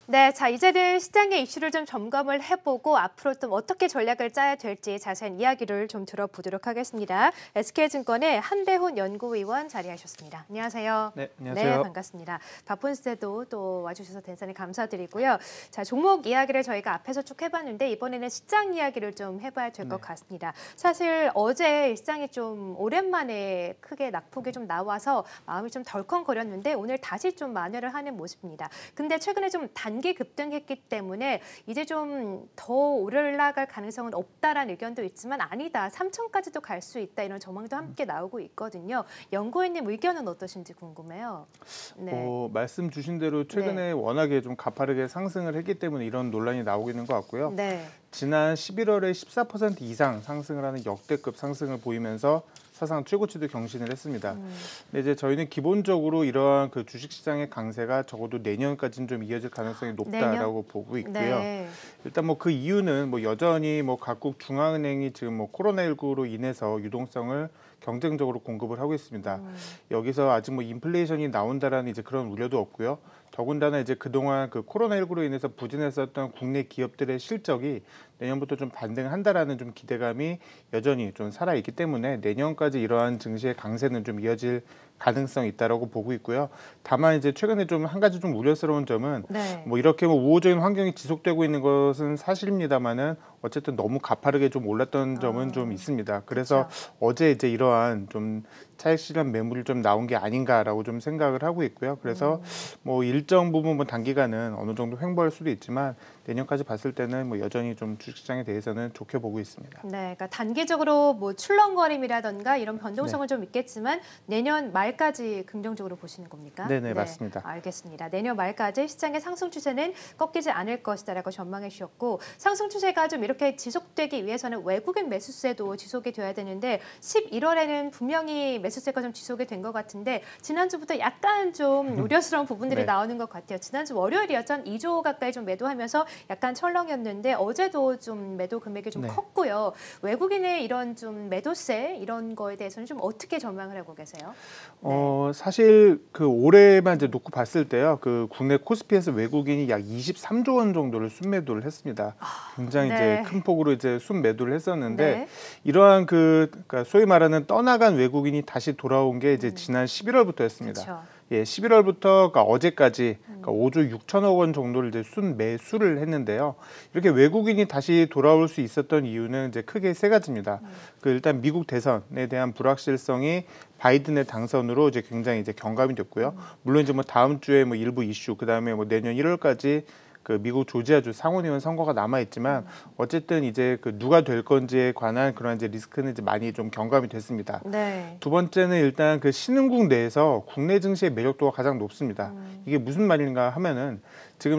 네, 자 이제는 시장의 이슈를 좀 점검을 해보고 앞으로 또 어떻게 전략을 짜야 될지 자세한 이야기를 좀 들어보도록 하겠습니다. SK증권의 한대훈 연구위원 자리하셨습니다. 안녕하세요. 네, 네, 안녕하세요. 반갑습니다. 바쁜 시대도 또 와주셔서 대단히 감사드리고요. 자, 종목 이야기를 저희가 앞에서 쭉 해봤는데 이번에는 시장 이야기를 좀 해봐야 될 것 네. 같습니다. 사실 어제 시장이 좀 오랜만에 크게 낙폭이 좀 나와서 마음이 좀 덜컹거렸는데 오늘 다시 좀 만회를 하는 모습입니다. 근데 최근에 좀 단기 급등했기 때문에 이제 좀 더 올라갈 가능성은 없다라는 의견도 있지만 아니다. 3천까지도 갈 수 있다. 이런 전망도 함께 나오고 있거든요. 연구위원님 의견은 어떠신지 궁금해요. 네. 말씀 주신 대로 최근에 워낙에 좀 가파르게 상승을 했기 때문에 이런 논란이 나오고 있는 것 같고요. 네. 지난 11월에 14% 이상 상승을 하는 역대급 상승을 보이면서 사상 최고치도 경신을 했습니다. 근데 이제 저희는 기본적으로 이러한 그 주식시장의 강세가 적어도 내년까지는 좀 이어질 가능성이 높다라고 보고 있고요. 네. 일단 뭐 그 이유는 뭐 여전히 뭐 각국 중앙은행이 지금 뭐 코로나19로 인해서 유동성을 경쟁적으로 공급을 하고 있습니다. 여기서 아직 뭐 인플레이션이 나온다라는 이제 그런 우려도 없고요. 더군다나 이제 그동안 그 코로나19로 인해서 부진했었던 국내 기업들의 실적이 내년부터 좀 반등한다라는 좀 기대감이 여전히 좀 살아있기 때문에 내년까지 이러한 증시의 강세는 좀 이어질 가능성이 있다라고 보고 있고요. 다만 이제 최근에 좀 한 가지 좀 우려스러운 점은 뭐 이렇게 뭐 우호적인 환경이 지속되고 있는 것은 사실입니다만은 어쨌든 너무 가파르게 좀 올랐던 점은 좀 있습니다. 그래서 어제 이제 이러한 좀 차익 실현 매물이 좀 나온 게 아닌가라고 좀 생각을 하고 있고요. 그래서 뭐 일정 부분 뭐 단기간은 어느 정도 횡보할 수도 있지만 내년까지 봤을 때는 뭐 여전히 좀 주식시장에 대해서는 좋게 보고 있습니다. 네, 그러니까 단기적으로 뭐 출렁거림이라던가 이런 변동성은 네. 좀 있겠지만 내년 말까지 긍정적으로 보시는 겁니까? 네네, 맞습니다. 알겠습니다. 내년 말까지 시장의 상승 추세는 꺾이지 않을 것이다라고 전망해 주셨고 상승 추세가 좀 이렇게 지속되기 위해서는 외국인 매수세도 지속이 돼야 되는데 11월에는 분명히 매수세가 좀 지속이 된 것 같은데 지난주부터 약간 좀 우려스러운 부분들이 네. 나오는 것 같아요. 지난주 월요일이었죠. 2조 가까이 좀 매도하면서 약간 철렁였는데 어제도 좀 매도 금액이 좀 네. 컸고요. 외국인의 이런 좀 매도세 이런 거에 대해서는 좀 어떻게 전망을 하고 계세요? 사실 그 올해만 이제 놓고 봤을 때요. 그 국내 코스피에서 외국인이 약 23조 원 정도를 순매도를 했습니다. 굉장히 이제 큰 폭으로 이제 순매도를 했었는데 이러한 그러니까 소위 말하는 떠나간 외국인이 다시 돌아온 게 이제 지난 11월부터였습니다. 그쵸. 예, 11월부터 그러니까 어제까지 그러니까 5조 6천억 원 정도를 이제 순매수를 했는데요. 이렇게 외국인이 다시 돌아올 수 있었던 이유는 이제 크게 세 가지입니다. 그 일단 미국 대선에 대한 불확실성이 바이든의 당선으로 이제 굉장히 이제 경감이 됐고요. 물론 이제 뭐 다음 주에 뭐 일부 이슈, 그다음에 뭐 내년 1월까지 그 미국 조지아주 상원의원 선거가 남아 있지만 어쨌든 이제 그 누가 될 건지에 관한 그런 이제 리스크는 이제 많이 좀 경감이 됐습니다. 네. 두 번째는 일단 그 신흥국 내에서 국내 증시의 매력도가 가장 높습니다. 이게 무슨 말인가 하면은 지금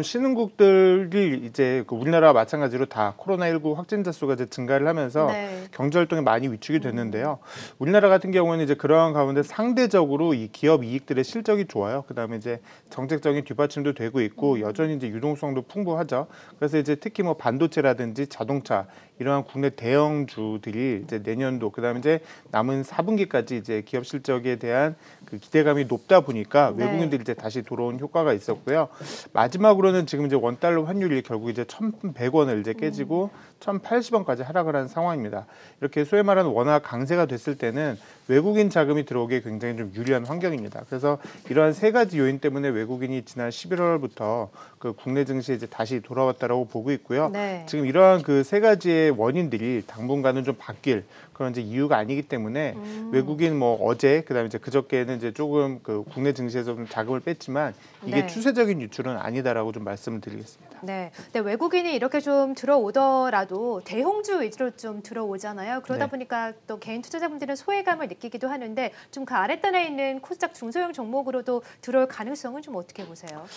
신흥국들이 이제 그 우리나라와 마찬가지로 다 코로나19 확진자 수가 이제 증가를 하면서 경제 활동에 많이 위축이 됐는데요. 우리나라 같은 경우는 이제 그러한 가운데 상대적으로 이 기업 이익들의 실적이 좋아요. 그다음에 이제 정책적인 뒷받침도 되고 있고 여전히 이제 유동성도 풍부하죠. 그래서 이제 특히 뭐 반도체라든지 자동차 이러한 국내 대형주들이 이제 내년도 그다음에 이제 남은 4분기까지 이제 기업 실적에 대한 그 기대감이 높다 보니까 외국인들이 이제 다시 들어온 효과가 있었고요. 마지막으로는 지금 이제 원달러 환율이 결국 이제 1,100원을 이제 깨지고 1,080원까지 하락을 한 상황입니다. 이렇게 소위 말하는 원화 강세가 됐을 때는 외국인 자금이 들어오기에 굉장히 좀 유리한 환경입니다. 그래서 이러한 세 가지 요인 때문에 외국인이 지난 11월부터 그 국내 증시에 이제 다시 돌아왔다라고 보고 있고요. 지금 이러한 그 세 가지의 원인들이 당분간은 좀 바뀔 그런 이제 이유가 아니기 때문에 외국인 뭐 어제 그다음에 이제 그저께는 이제 조금 그 국내 증시에서 좀 자금을 뺐지만 이게 추세적인 유출은 아니다라고 좀 말씀을 드리겠습니다. 네. 근데 외국인이 이렇게 좀 들어오더라도 대형주 위주로 좀 들어오잖아요. 그러다 보니까 또 개인 투자자분들은 소외감을 느끼기도 하는데 좀 그 아랫단에 있는 코스닥 중소형 종목으로도 들어올 가능성은 좀 어떻게 보세요?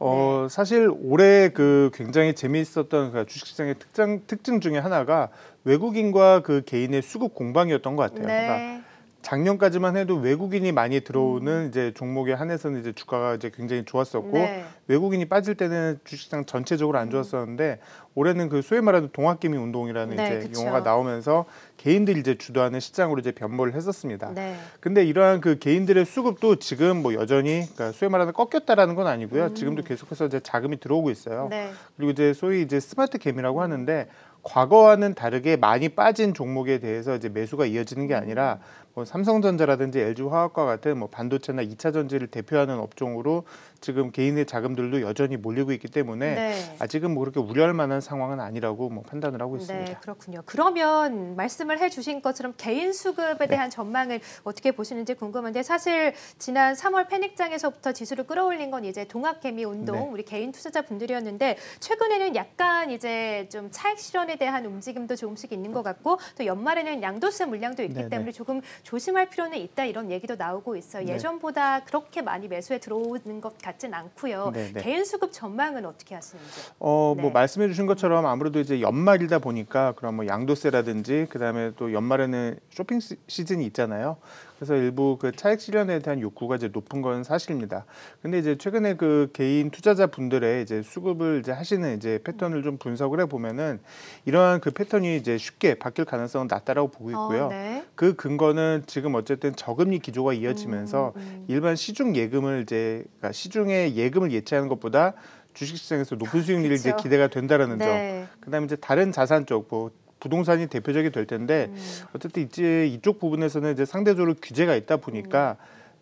사실 올해 그 굉장히 재미있었던 그 주식시장의 특징 중에 하나가 외국인과 그 개인의 수급 공방이었던 것 같아요. 그러니까 작년까지만 해도 외국인이 많이 들어오는 이제 종목에 한해서는 이제 주가가 이제 굉장히 좋았었고 네. 외국인이 빠질 때는 주식시장 전체적으로 안 좋았었는데 올해는 그 소위 말하는 동학개미 운동이라는 네, 이제 그쵸. 용어가 나오면서 개인들이 이제 주도하는 시장으로 이제 변모를 했었습니다. 네. 근데 이러한 그 개인들의 수급도 지금 뭐 여전히 그러니까 소위 말하는 꺾였다라는 건 아니고요. 지금도 계속해서 이제 자금이 들어오고 있어요. 네. 그리고 이제 소위 이제 스마트 개미라고 하는데 과거와는 다르게 많이 빠진 종목에 대해서 이제 매수가 이어지는 게 아니라 뭐 삼성전자라든지 LG화학과 같은 뭐 반도체나 2차 전지를 대표하는 업종으로 지금 개인의 자금들도 여전히 몰리고 있기 때문에 네. 아직은 뭐 그렇게 우려할 만한 상황은 아니라고 뭐 판단을 하고 있습니다. 네, 그렇군요. 그러면 말씀을 해주신 것처럼 개인 수급에 대한 전망을 어떻게 보시는지 궁금한데 사실 지난 3월 패닉장에서부터 지수를 끌어올린 건 이제 동학개미 운동, 네. 우리 개인 투자자분들이었는데 최근에는 약간 이제 좀 차익 실현에 대한 움직임도 조금씩 있는 것 같고 또 연말에는 양도세 물량도 있기 네, 네. 때문에 조금 조심할 필요는 있다 이런 얘기도 나오고 있어요. 네. 예전보다 그렇게 많이 매수에 들어오는 것 같진 않고요. 네, 네. 개인 수급 전망은 어떻게 하시는지? 뭐 네. 말씀해 주신 것처럼 아무래도 이제 연말이다 보니까 그런 뭐 양도세라든지 그다음에 또 연말에는 쇼핑 시즌이 있잖아요. 그래서 일부 그 차익 실현에 대한 욕구가 이제 높은 건 사실입니다. 근데 이제 최근에 그 개인 투자자 분들의 이제 수급을 이제 하시는 이제 패턴을 좀 분석을 해 보면은 이러한 그 패턴이 이제 쉽게 바뀔 가능성은 낮다라고 보고 있고요. 네. 그 근거는 지금 어쨌든 저금리 기조가 이어지면서 일반 시중 예금을 이제 그러니까 시중의 예금을 예치하는 것보다 주식시장에서 높은 수익률이 이제 그쵸. 기대가 된다라는 네. 점. 그다음에 이제 다른 자산 쪽, 뭐 부동산이 대표적이 될 텐데 어쨌든 이제 이쪽 부분에서는 이제 상대적으로 규제가 있다 보니까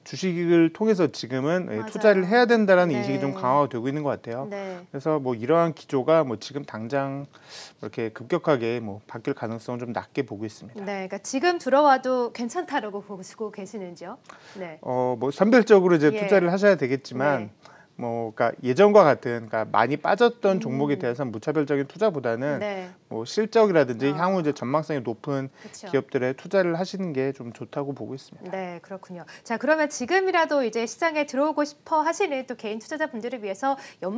주식을 통해서 지금은 맞아요. 투자를 해야 된다라는 네. 인식이 좀 강화가 되고 있는 것 같아요. 네. 그래서 뭐 이러한 기조가 뭐 지금 당장 이렇게 급격하게 뭐 바뀔 가능성은 좀 낮게 보고 있습니다. 네, 그러니까 지금 들어와도 괜찮다라고 보시고 계시는지요? 네. 뭐 선별적으로 이제 예. 투자를 하셔야 되겠지만 네. 뭐 그러니까 예전과 같은 그러니까 많이 빠졌던 종목에 대해서는 무차별적인 투자보다는 네. 뭐 실적이라든지 아. 향후 이제 전망성이 높은 그쵸. 기업들에 투자를 하시는 게 좀 좋다고 보고 있습니다. 네, 그렇군요. 자, 그러면 지금이라도 이제 시장에 들어오고 싶어 하시는 또 개인 투자자분들을 위해서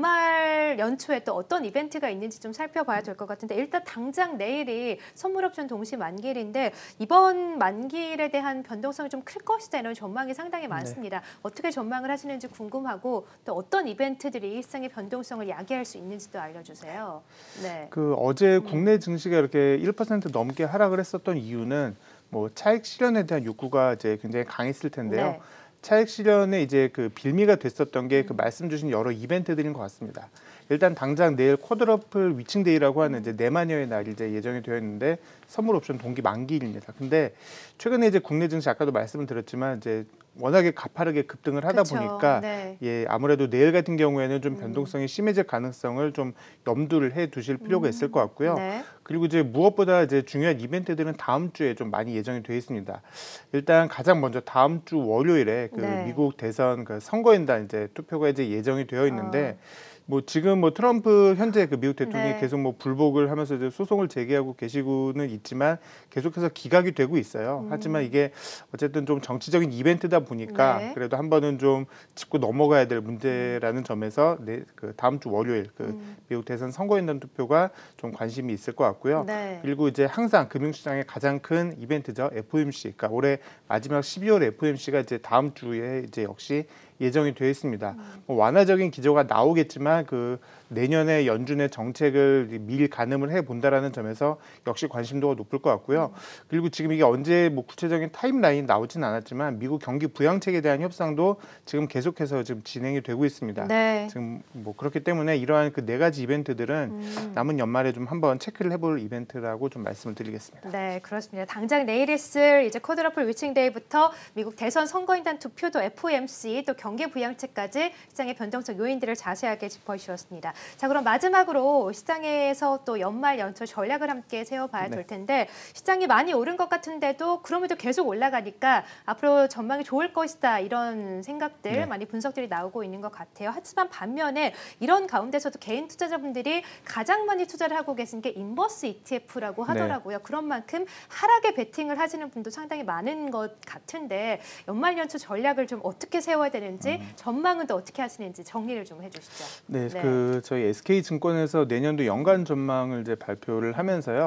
연말 연초에 또 어떤 이벤트가 있는지 좀 살펴봐야 될 것 같은데 일단 당장 내일이 선물옵션 동시 만기일인데 이번 만기일에 대한 변동성이 좀 클 것이다 이런 전망이 상당히 많습니다. 어떻게 전망을 하시는지 궁금하고 또 어떤 이벤트들이 일상의 변동성을 야기할 수 있는지도 알려주세요. 네. 그 어제 국내 증시가 이렇게 1% 넘게 하락을 했었던 이유는 뭐 차익 실현에 대한 욕구가 이제 굉장히 강했을 텐데요. 네. 차익 실현에 이제 그 빌미가 됐었던 게 그 말씀 주신 여러 이벤트들인 것 같습니다. 일단 당장 내일 쿼드러플 위칭데이라고 하는 이제 4만여의 날이 이제 예정이 되어 있는데 선물 옵션 동기 만기일입니다. 근데 최근에 이제 국내 증시 아까도 말씀을 드렸지만 이제 워낙에 가파르게 급등을 하다 그쵸. 보니까 네. 아무래도 내일 같은 경우에는 좀 변동성이 심해질 가능성을 좀 염두를 해 두실 필요가 있을 것 같고요. 네. 그리고 이제 무엇보다 이제 중요한 이벤트들은 다음 주에 좀 많이 예정이 되어 있습니다. 일단 가장 먼저 다음 주 월요일에 그 네. 미국 대선 그 선거인단 이제 투표가 이제 예정이 되어 있는데 뭐 지금 뭐 트럼프 현재 그 미국 대통령이 네. 계속 뭐 불복을 하면서 이제 소송을 제기하고 계시고는 있지만 계속해서 기각이 되고 있어요. 하지만 이게 어쨌든 좀 정치적인 이벤트다 보니까 네. 그래도 한 번은 좀 짚고 넘어가야 될 문제라는 점에서 그 다음 주 월요일 그 미국 대선 선거인단 투표가 좀 관심이 있을 것 같고요. 네. 그리고 이제 항상 금융시장의 가장 큰 이벤트죠. FOMC. 그러니까 올해 마지막 12월 FOMC가 이제 다음 주에 이제 역시 예정이 되어 있습니다. 뭐 완화적인 기조가 나오겠지만 그 내년에 연준의 정책을 미리 가늠을 해 본다라는 점에서 역시 관심도가 높을 것 같고요. 그리고 지금 이게 언제 뭐 구체적인 타임라인 나오진 않았지만 미국 경기 부양책에 대한 협상도 지금 계속해서 지금 진행이 되고 있습니다. 네. 지금 뭐 그렇기 때문에 이러한 그 4가지 이벤트들은 남은 연말에 좀 한번 체크를 해볼 이벤트라고 좀 말씀을 드리겠습니다. 네, 그렇습니다. 당장 내일 있을 이제 쿼드러플 위칭데이부터 미국 대선 선거인단 투표도 FOMC 또 경기 부양책까지 시장의 변동성 요인들을 자세하게 짚어주셨습니다. 자, 그럼 마지막으로 시장에서 또 연말 연초 전략을 함께 세워봐야 될 텐데 시장이 많이 오른 것 같은데도 그럼에도 계속 올라가니까 앞으로 전망이 좋을 것이다 이런 생각들 많이 분석들이 나오고 있는 것 같아요. 하지만 반면에 이런 가운데서도 개인 투자자분들이 가장 많이 투자를 하고 계신 게 인버스 ETF라고 하더라고요. 그런 만큼 하락에 베팅을 하시는 분도 상당히 많은 것 같은데 연말 연초 전략을 좀 어떻게 세워야 되는지 전망은 또 어떻게 하시는지 정리를 좀 해주시죠. 네, 그 저희 SK증권에서 내년도 연간 전망을 이제 발표를 하면서요.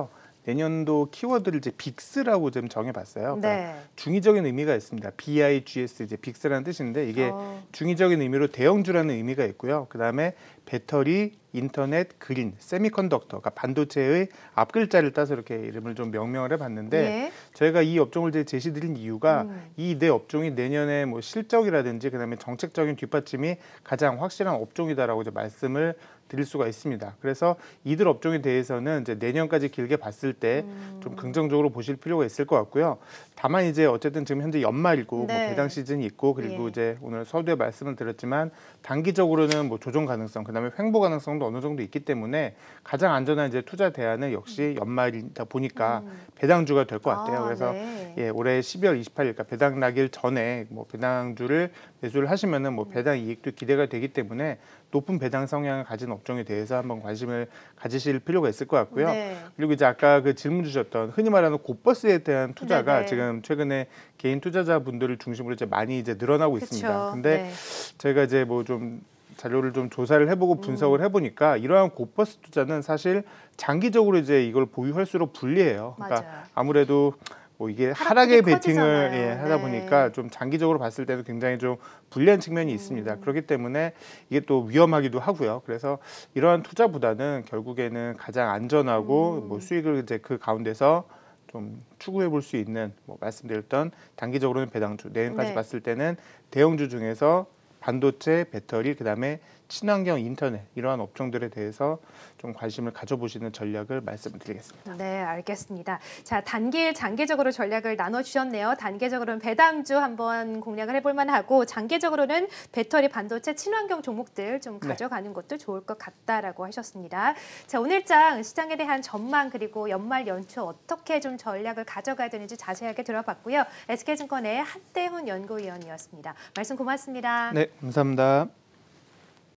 내년도 키워드를 이제 빅스라고 좀 정해봤어요. 그러니까 네. 중의적인 의미가 있습니다. BIGS 이제 빅스라는 뜻인데 이게 중의적인 의미로 대형주라는 의미가 있고요. 그 다음에 배터리, 인터넷, 그린, 세미컨덕터, 그러니까 반도체의 앞 글자를 따서 이렇게 이름을 좀 명명을 해봤는데 예. 저희가 이 업종을 이제 제시드린 이유가 이 네 업종이 내년에 뭐 실적이라든지 그다음에 정책적인 뒷받침이 가장 확실한 업종이다라고 이제 말씀을 드릴 수가 있습니다. 그래서 이들 업종에 대해서는 이제 내년까지 길게 봤을 때 좀 긍정적으로 보실 필요가 있을 것 같고요. 다만 이제 어쨌든 지금 현재 연말이고 네. 뭐 배당 시즌이 있고 그리고 예. 이제 오늘 서두에 말씀을 드렸지만 단기적으로는 뭐 조정 가능성 그다음에 횡보 가능성도 어느 정도 있기 때문에 가장 안전한 이제 투자 대안은 역시 연말이다 보니까 배당주가 될 것 같아요. 그래서 네. 예, 올해 12월 28일 그러니까 배당 나길 전에 뭐 배당주를 매수를 하시면은 뭐 배당 이익도 기대가 되기 때문에 높은 배당 성향을 가진 업종에 대해서 한번 관심을 가지실 필요가 있을 것 같고요. 네. 그리고 이제 아까 그 질문 주셨던 흔히 말하는 곧버스에 대한 투자가 네네. 지금 최근에 개인 투자자분들을 중심으로 이제 많이 이제 늘어나고 있습니다. 그쵸. 근데 네. 저희가 이제 뭐 좀 자료를 좀 조사를 해보고 분석을 해보니까 이러한 곧버스 투자는 사실 장기적으로 이제 이걸 보유할수록 불리해요. 그러니까 맞아요. 아무래도 뭐 이게 하락폭이 하락의 베팅을 커지잖아요. 예, 하다 네. 보니까 좀 장기적으로 봤을 때도 굉장히 좀 불리한 측면이 있습니다. 그렇기 때문에 이게 또 위험하기도 하고요. 그래서 이러한 투자보다는 결국에는 가장 안전하고 뭐 수익을 이제 그 가운데서 좀 추구해 볼 수 있는 뭐 말씀드렸던 단기적으로는 배당주, 내년까지 네. 봤을 때는 대형주 중에서 반도체, 배터리, 그다음에 친환경 인터넷 이러한 업종들에 대해서 좀 관심을 가져보시는 전략을 말씀드리겠습니다. 네, 알겠습니다. 자, 단기, 장기적으로 전략을 나눠주셨네요. 단기적으로는 배당주 한번 공략을 해볼 만하고 장기적으로는 배터리, 반도체, 친환경 종목들 좀 가져가는 것도 좋을 것 같다라고 하셨습니다. 자, 오늘장 시장에 대한 전망 그리고 연말 연초 어떻게 좀 전략을 가져가야 되는지 자세하게 들어봤고요. SK증권의 한대훈 연구위원이었습니다. 말씀 고맙습니다. 네, 감사합니다.